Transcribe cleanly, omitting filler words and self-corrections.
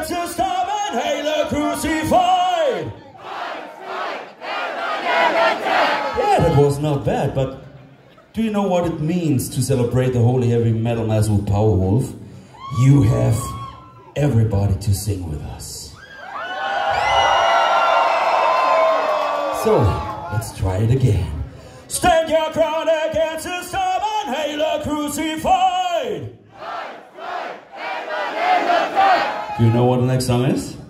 against the storm and hail the crucified. Yeah, that was not bad, but do you know what it means to celebrate the Holy Heavy Metal Mass with Powerwolf? You have everybody to sing with us. So, let's try it again. Stand your ground against the storm and hail the crucified. Do you know what the next song is?